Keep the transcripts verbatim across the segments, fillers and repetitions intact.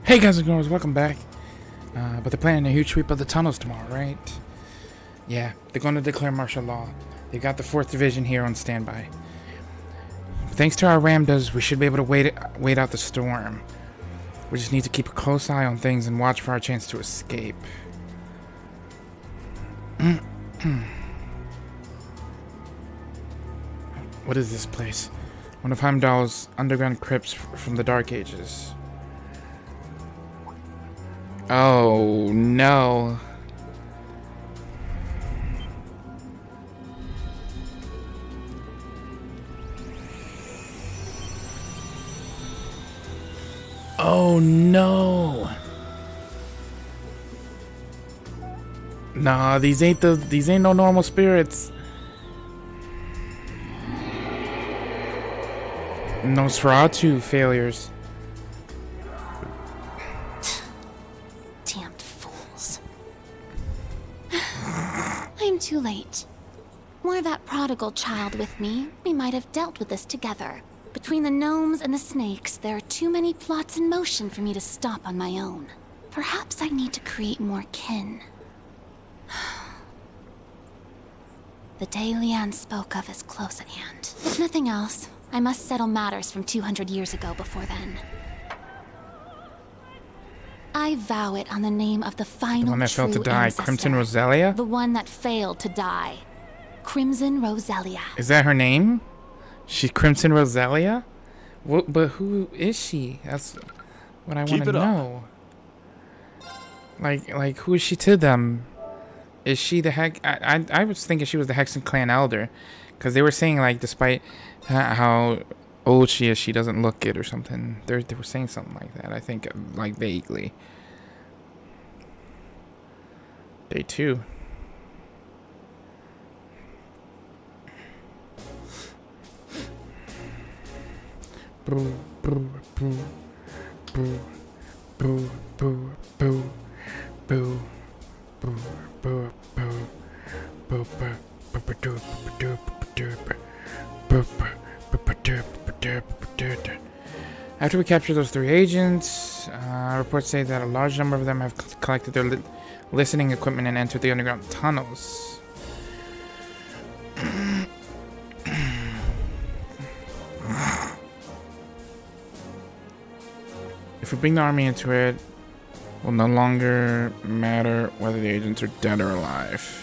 Hey guys and girls, welcome back. Uh, but they're planning a huge sweep of the tunnels tomorrow, right? Yeah, they're going to declare martial law. They've got the fourth Division here on standby. Thanks to our Ramdas, we should be able to wait it, wait out the storm. We just need to keep a close eye on things and watch for our chance to escape. What is this place? One of Heimdall's underground crypts from the Dark Ages. Oh no. Oh no. Nah, these ain't the these ain't no normal spirits. Nosferatu failures. Damned fools. I'm too late. Were that prodigal child with me, we might have dealt with this together. Between the gnomes and the snakes, there are too many plots in motion for me to stop on my own. Perhaps I need to create more kin. The day Leanne spoke of is close at hand. If nothing else, I must settle matters from two hundred years ago before then. I vow it on the name of the final The one that failed to true die, ancestor, Crimson Roselia? The one that failed to die. Crimson Roselia. Is that her name? She Crimson Roselia? What, but who is she? That's what I want to know. Like, like who is she to them? Is she the heck? I, I, I was thinking she was the Hexen clan elder, because they were saying like, despite how old she is, she doesn't look it or something. They they were saying something like that. I think like vaguely. Day two. Boo, boo, boo, boo, boo, boo, boo, boo, boo, boo, boo, boo. After we capture those three agents, uh, reports say that a large number of them have collected their li listening equipment and entered the underground tunnels. If we bring the army into it, it will no longer matter whether the agents are dead or alive.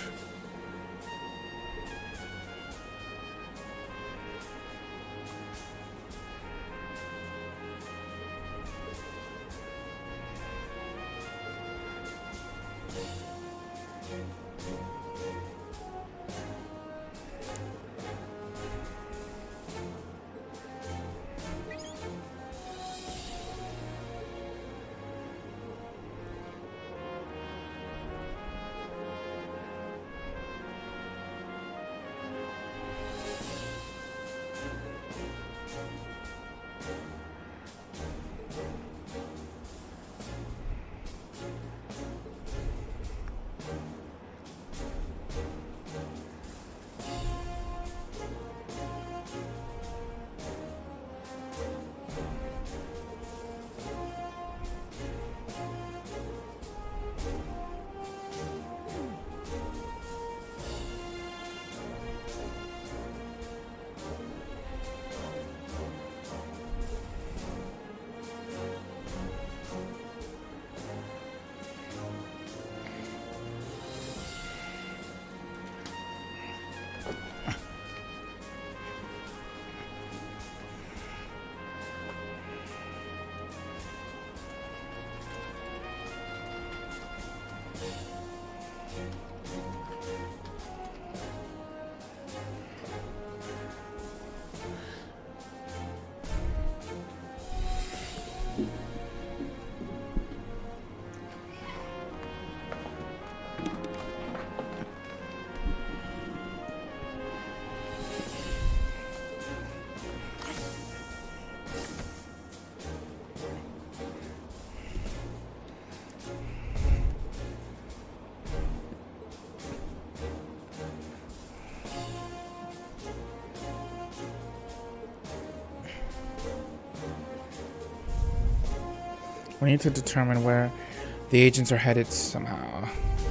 We need to determine where the agents are headed somehow.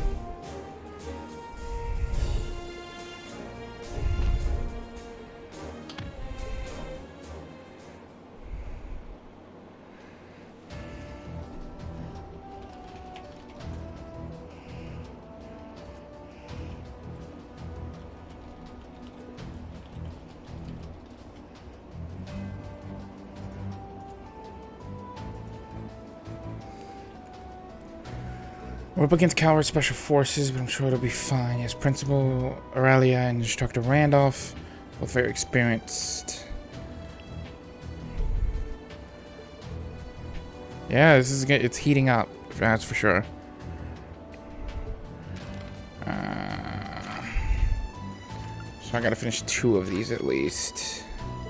We're up against Calvary Special Forces, but I'm sure it'll be fine. Yes, Principal Aurelia and Instructor Randolph, both very experienced. Yeah, this is it's heating up. That's for sure. Uh, so I gotta finish two of these at least.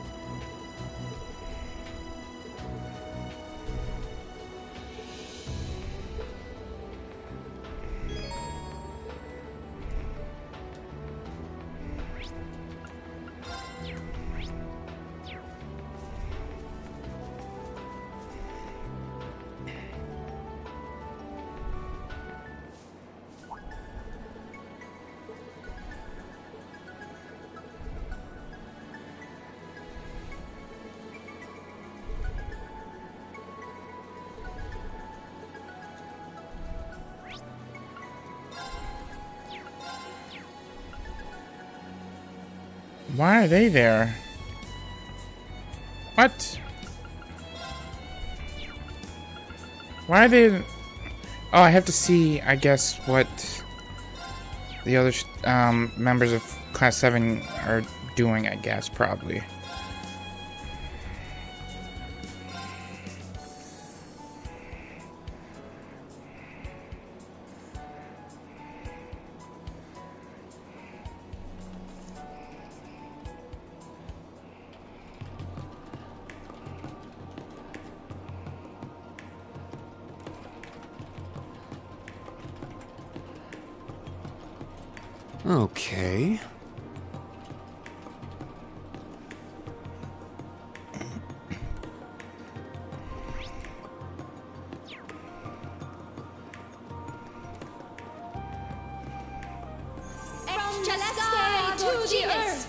Why are they there? What? Why are they... Oh, I have to see, I guess, what the other um, members of Class seven are doing, I guess, probably. Okay. From the sky to the earth.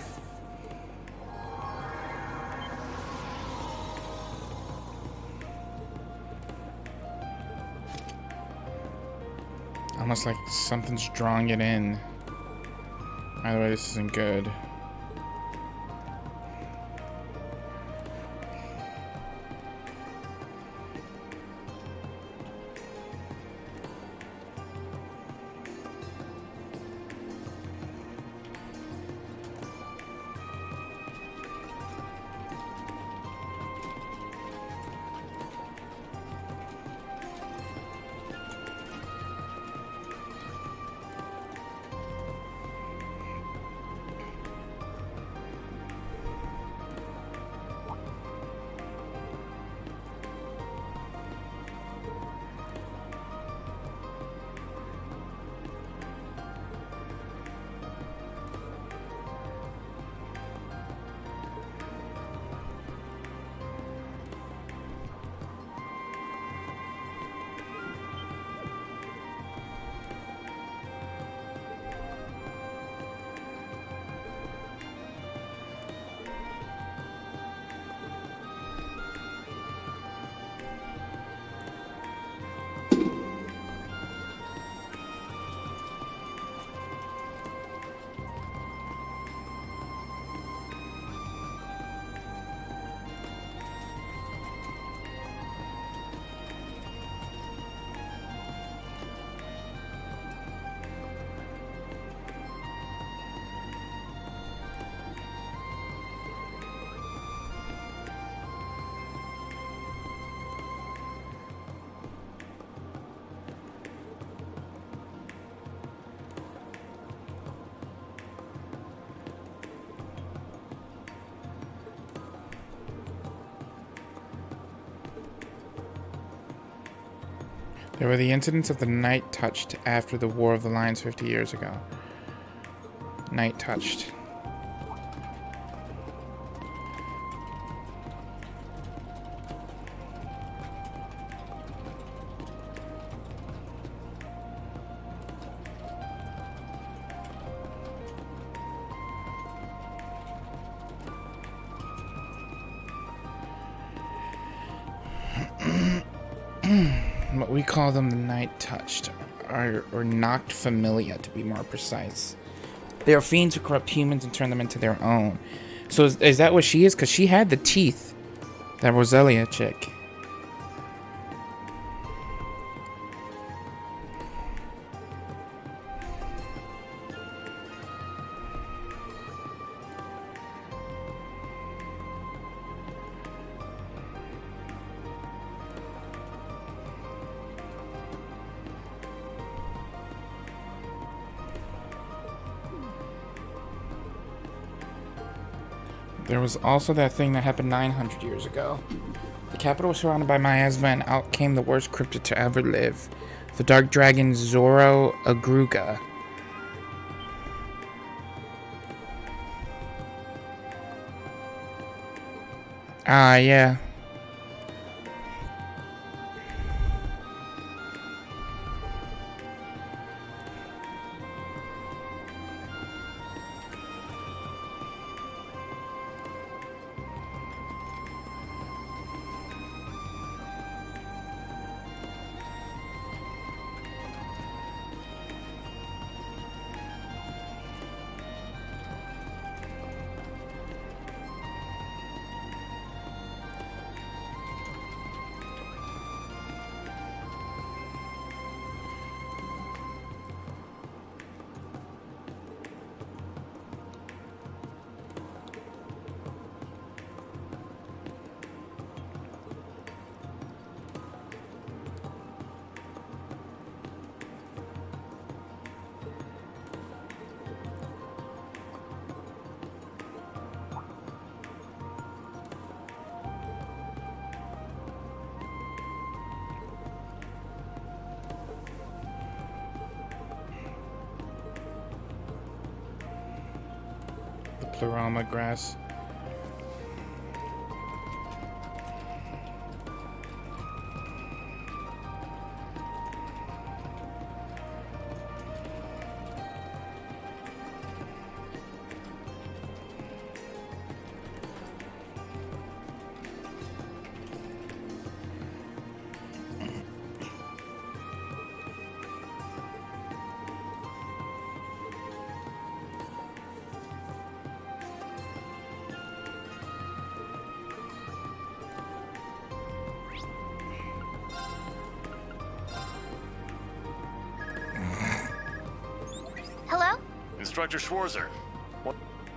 Almost like something's drawing it in. By the way, this isn't good. There were the incidents of the Night Touched after the War of the Lions fifty years ago. Night Touched. But we call them the Night Touched, or, or Knocked Familia, to be more precise. They are fiends who corrupt humans and turn them into their own. So is, is that what she is? Because she had the teeth. That Roselia chick. There was also that thing that happened nine hundred years ago. The capital was surrounded by miasma, and out came the worst cryptid to ever live. The dark dragon Zoro Agruga. Ah, yeah. Pluralma grass. Hello? Instructor Schwarzer. What?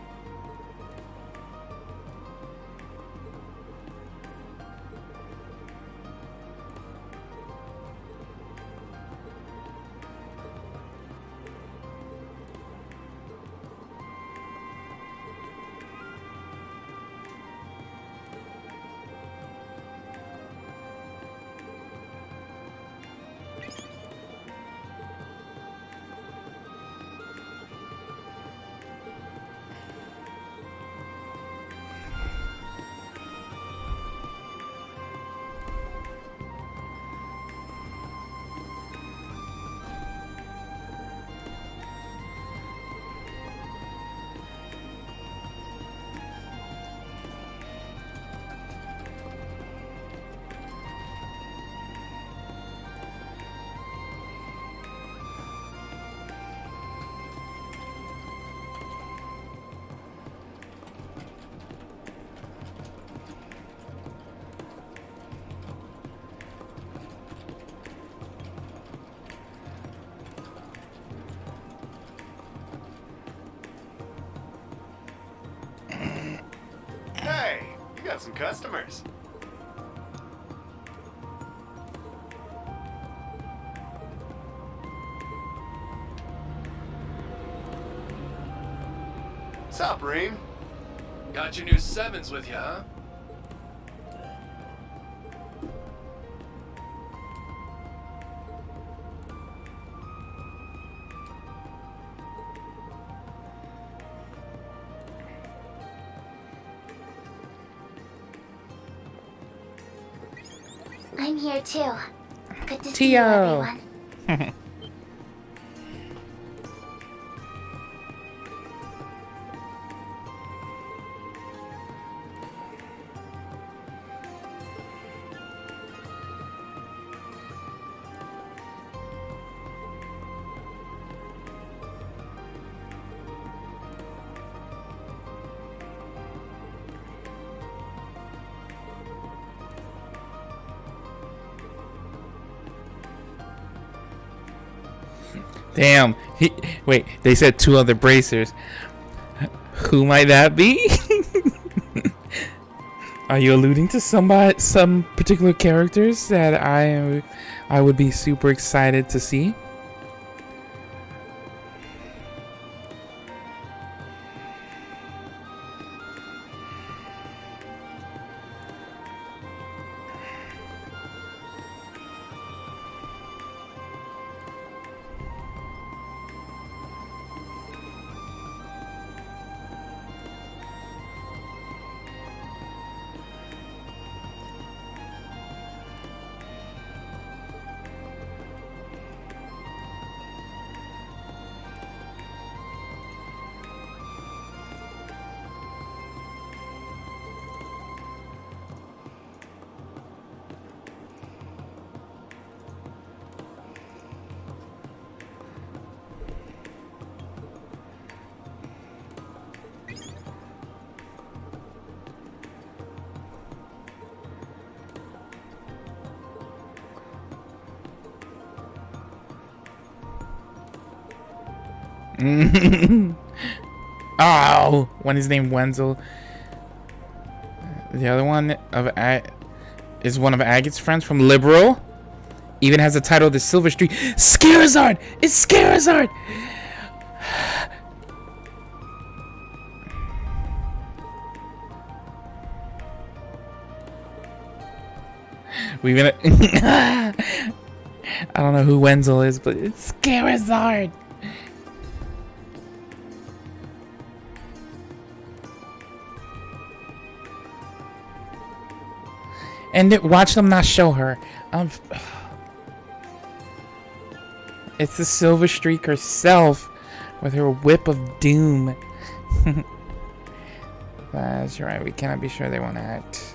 Hey, you got some customers. Sup, Reem? Got your new sevens with you, huh? I'm here too. Good to see you, everyone. Damn. He, wait, they said two other bracers. Who might that be? Are you alluding to somebody, some particular characters that I, I would be super excited to see? Oh, one is named Wenzel. The other one of A is one of Agate's friends from Liberal. Even has the title of the Silver Streak. Scarazard! It's Scarazard! We gonna. I don't know who Wenzel is, but it's Scarazard. And th watch them not show her. Um, it's the Silver Streak herself with her whip of doom. That's right. We cannot be sure they won't act.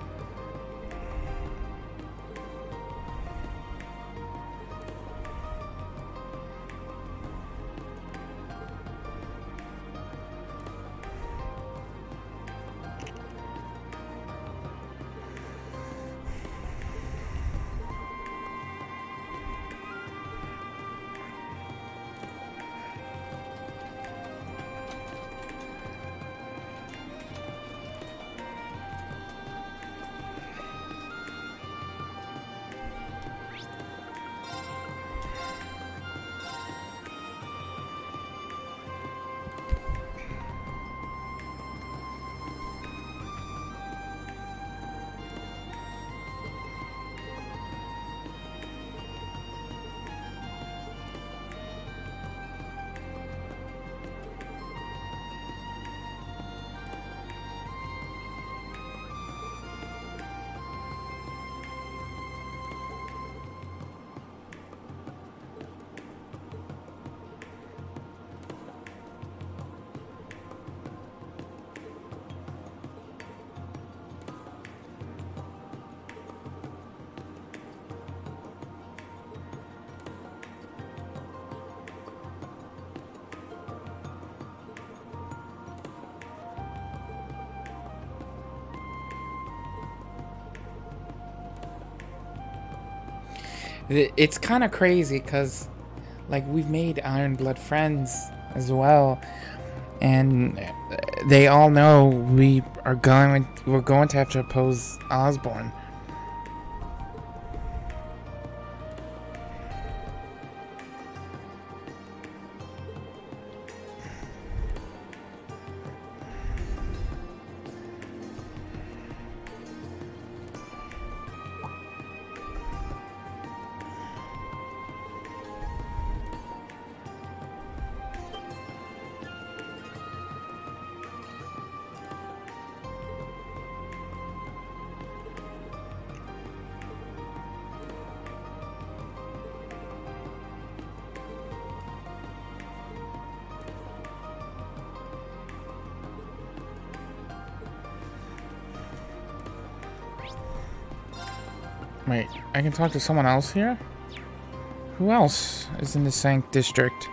It's kind of crazy because, like, we've made Iron Blood friends as well, and they all know we are going. We're going to have to oppose Osborn. Wait, I can talk to someone else here? Who else is in the Sank district?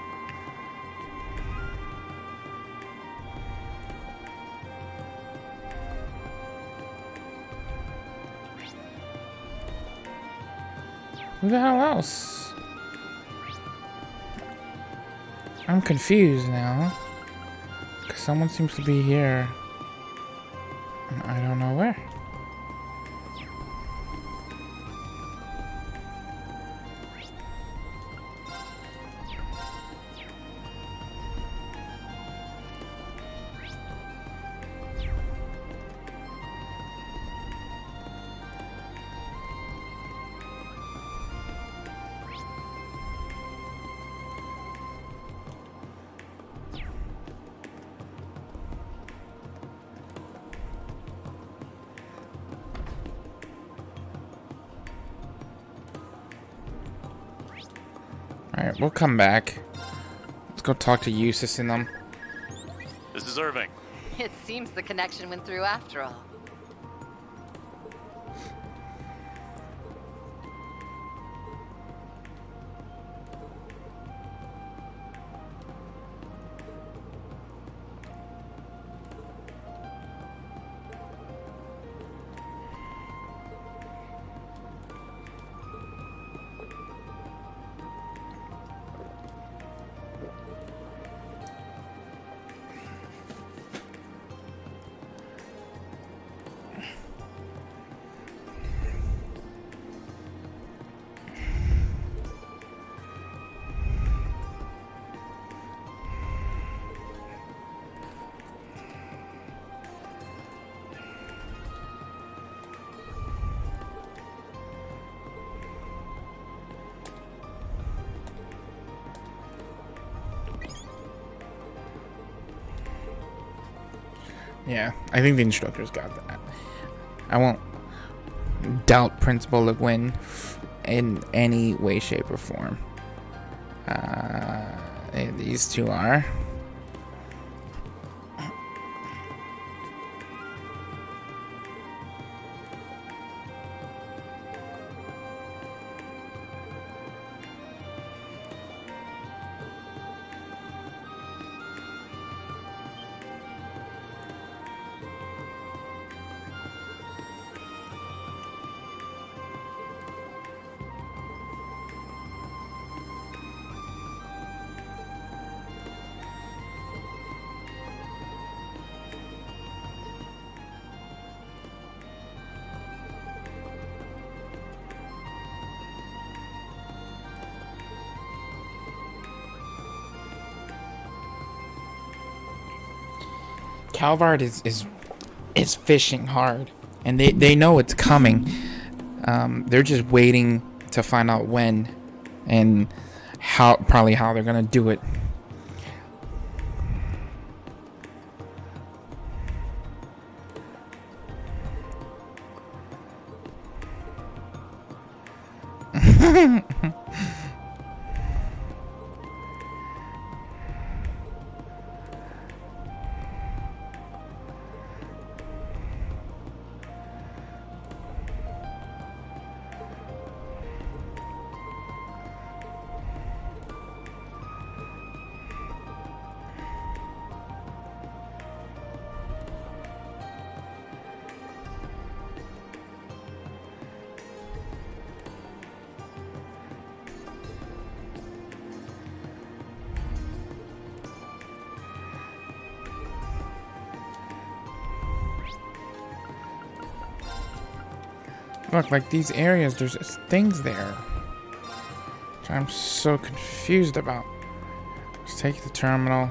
Who the hell else? I'm confused now. Because someone seems to be here. And I don't know where. Alright, we'll come back. Let's go talk to Eustace and them. This is Irving. It seems the connection went through after all. Yeah, I think the instructors got that. I won't doubt Principal Le Guin in any way, shape, or form. Uh, these two are. Calvard is is is fishing hard, and they they know it's coming. Um, they're just waiting to find out when, and how probably how they're gonna do it. Look, like these areas, there's just things there. Which I'm so confused about. Let's take the terminal.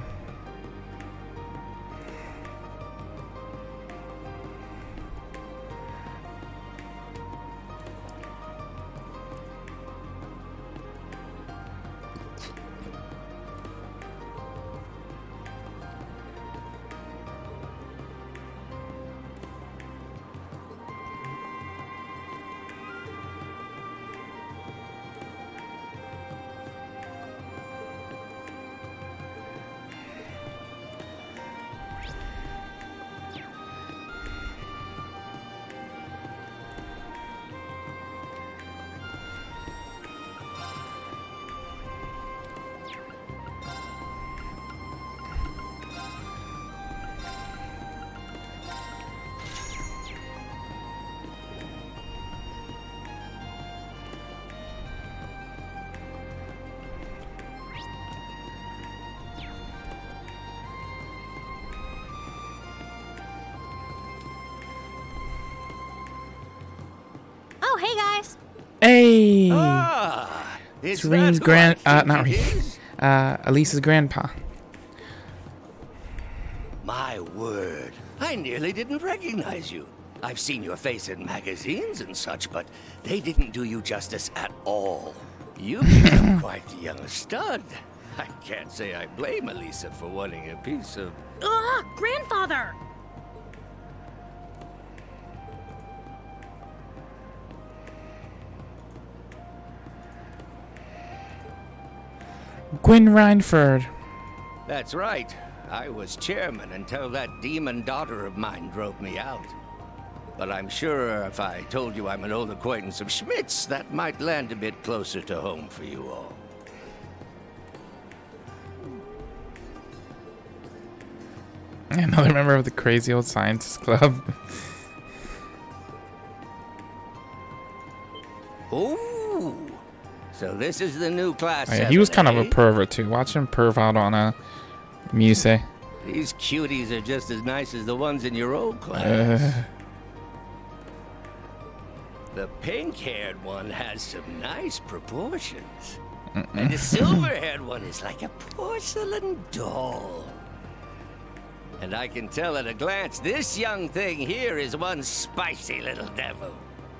hey guys. Hey! Ah, It's is Reem's that grand, who I uh, think not it Reem, is? uh, Elisa's grandpa. My word, I nearly didn't recognize you. I've seen your face in magazines and such, but they didn't do you justice at all. You've become quite the young stud. I can't say I blame Elisa for wanting a piece of... Ugh, grandfather. Gwyn Reinford. That's right. I was chairman until that demon daughter of mine drove me out. But I'm sure if I told you I'm an old acquaintance of Schmidt's, that might land a bit closer to home for you all. Another member of the crazy old scientist club. Ooh, so this is the new class. Oh, yeah, he was kind of a seven, eh? pervert too. Watch him perv out on a Muse. These cuties are just as nice as the ones in your old class. Uh, The pink-haired one has some nice proportions. And the silver-haired one is like a porcelain doll. And I can tell at a glance, this young thing here is one spicy little devil.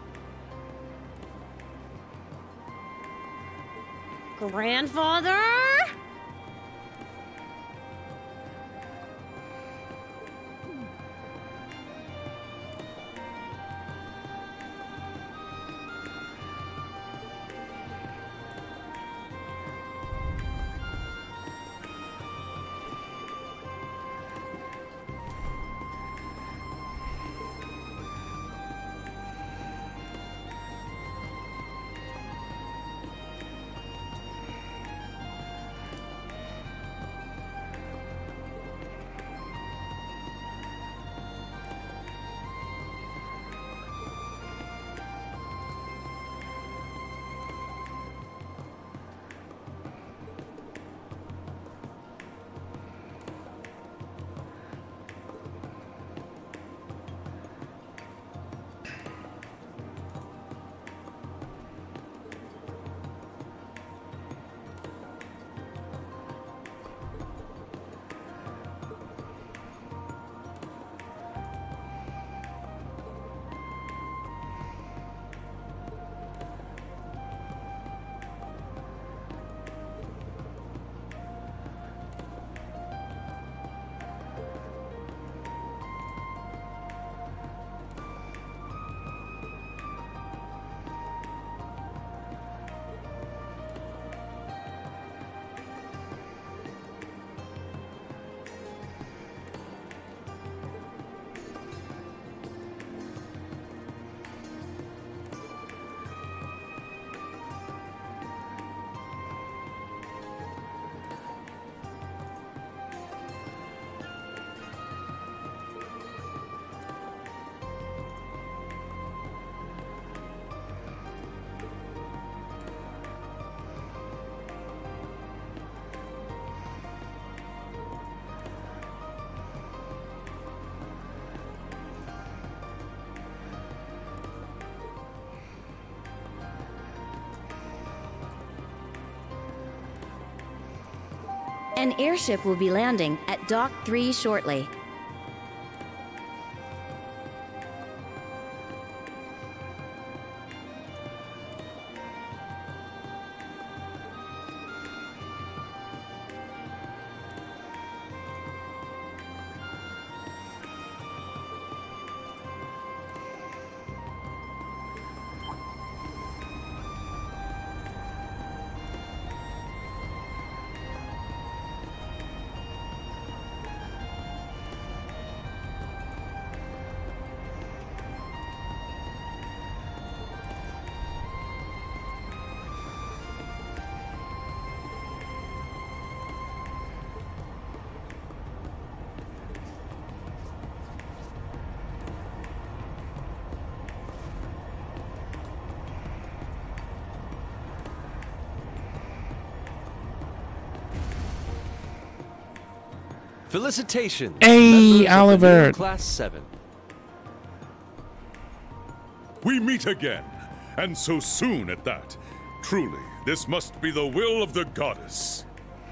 Grandfather? An airship will be landing at Dock three shortly. Felicitations! Hey, members of the Oliver. new Class seven. We meet again. and so soon at that. Truly, this must be the will of the goddess.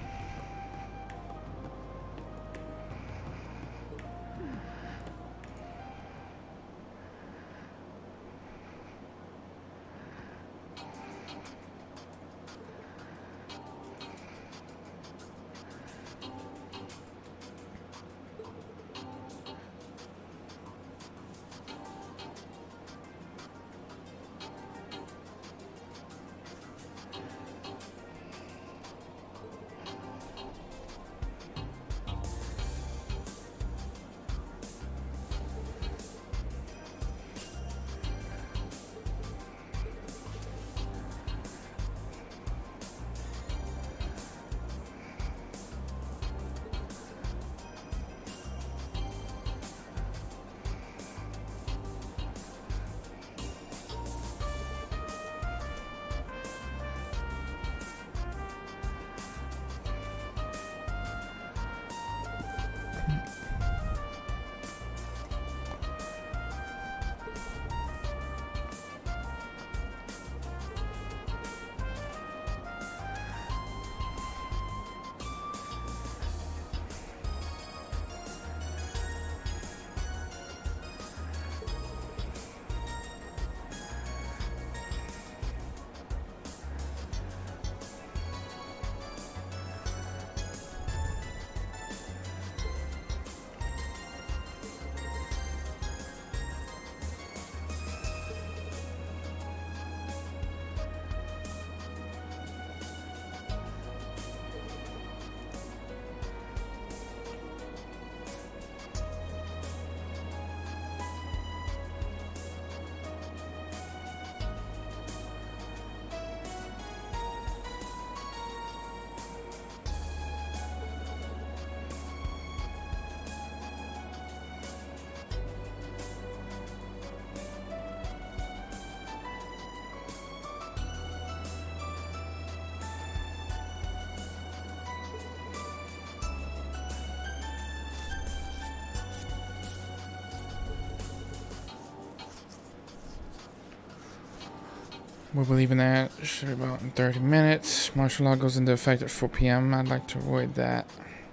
We'll be leaving that should be about in thirty minutes. Martial law goes into effect at four P M I'd like to avoid that.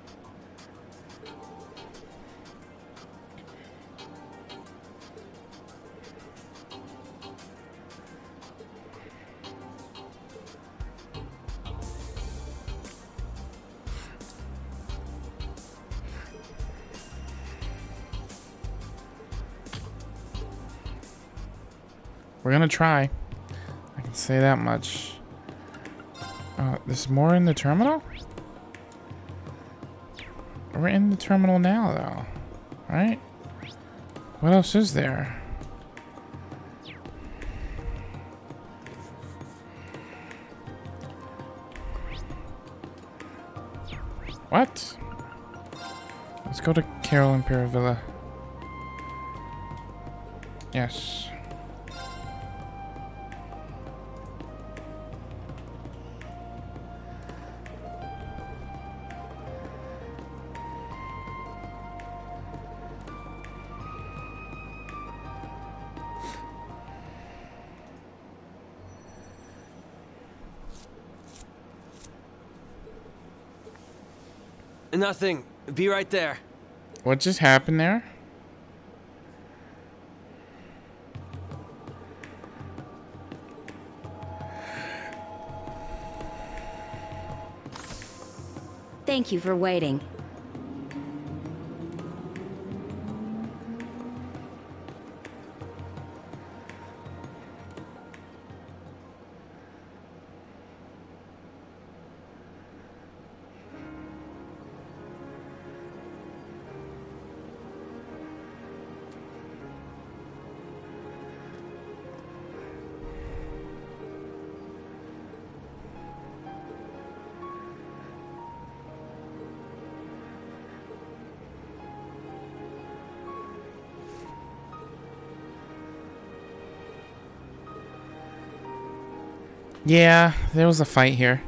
We're gonna try. I can say that much. Uh, there's more in the terminal? We're in the terminal now, though. Right? What else is there? What? Let's go to Carol Imperial Villa. Yes. Nothing. Be right there. What just happened there? Thank you for waiting. Yeah, there was a fight here.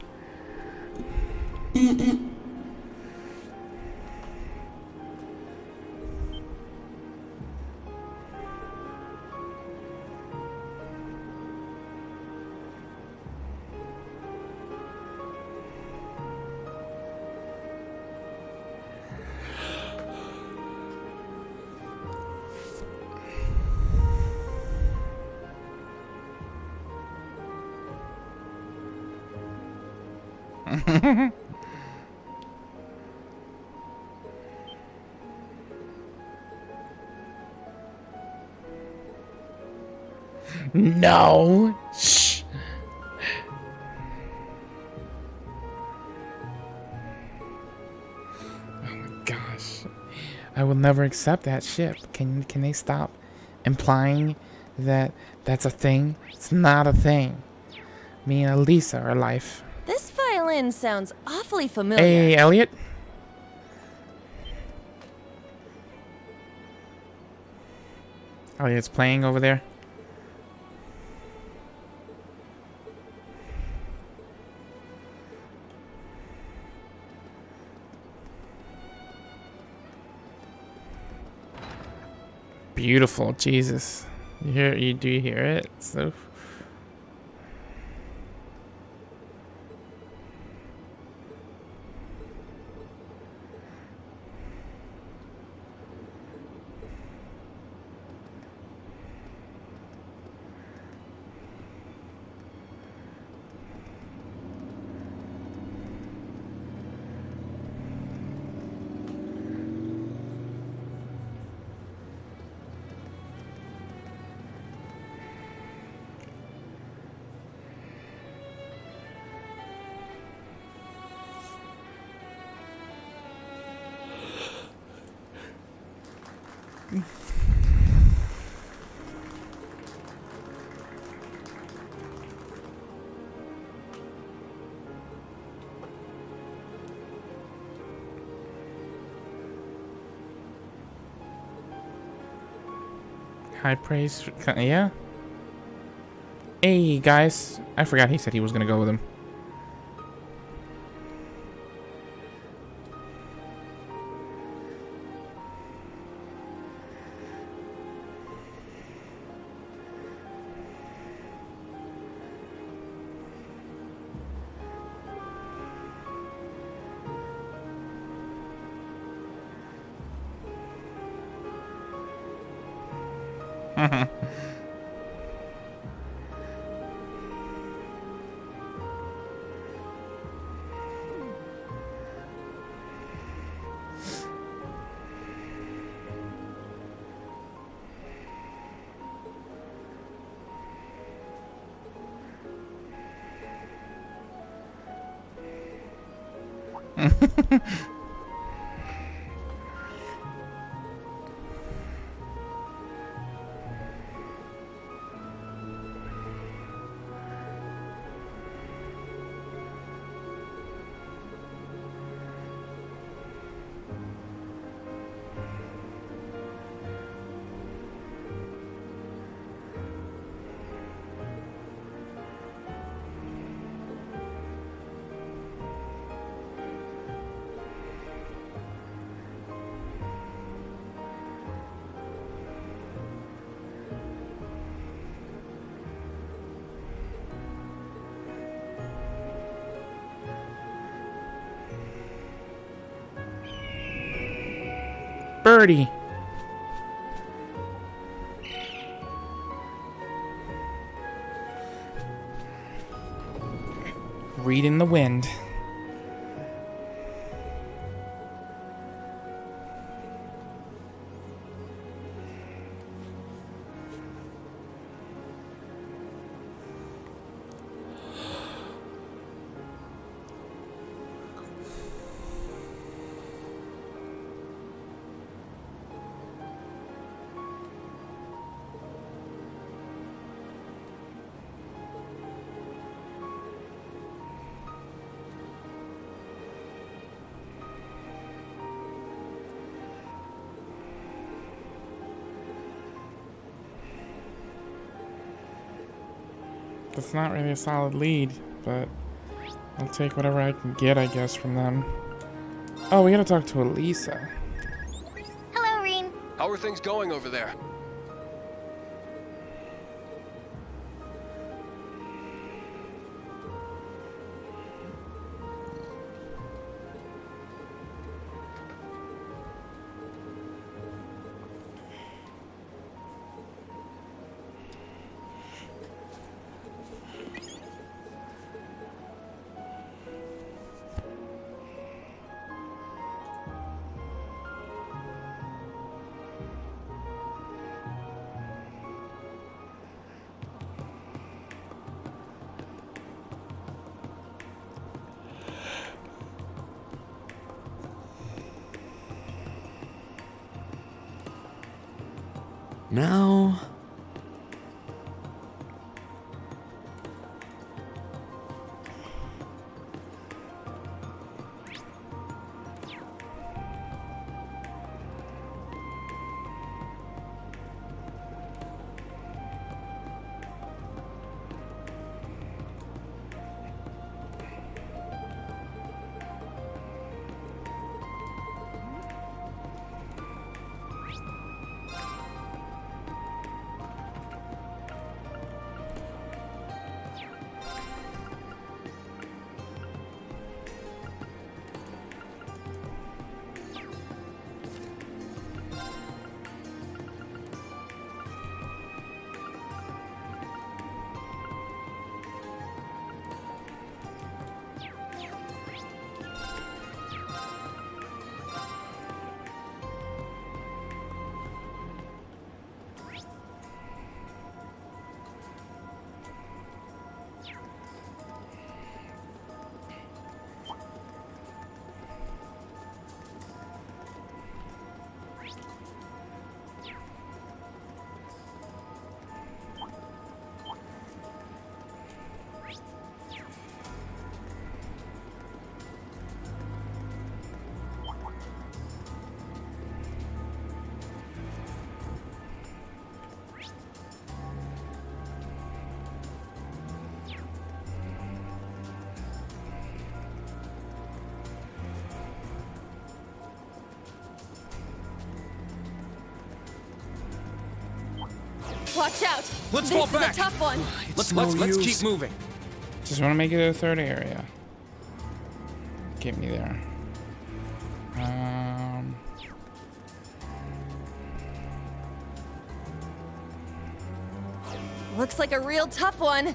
No. Shh. Oh my gosh. I will never accept that ship. Can can they stop implying that that's a thing? It's not a thing. Me and Elisa are life. This violin sounds awfully familiar. Hey, Elliot. Elliot's playing over there. Beautiful, Jesus. You hear? You do you hear it? So. High praise, yeah. Hey guys, I forgot he said he was gonna go with him. Birdie. Reading the wind. That's not really a solid lead, but I'll take whatever I can get, I guess, from them. Oh, we gotta talk to Elisa. Hello, Rean. How are things going over there? Now... Watch out! Let's this fall is back. a tough one. Let's no let's let's use. keep moving. Just want to make it to the third area. Get me there. Um. Looks like a real tough one.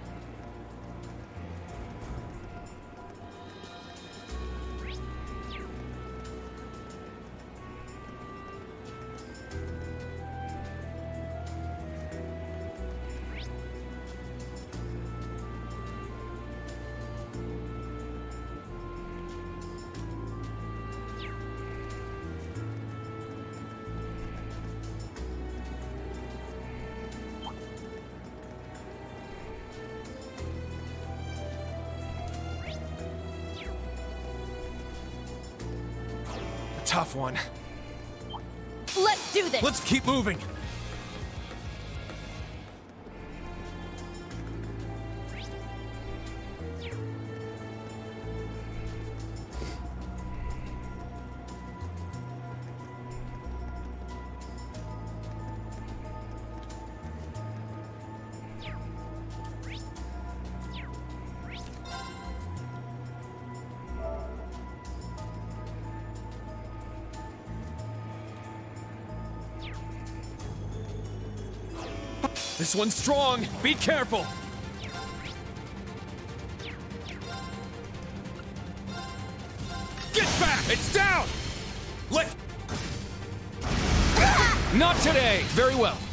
Tough one. Let's do this! Let's keep moving. This one's strong. Be careful. Get back! It's down! Let... Not today! Very well.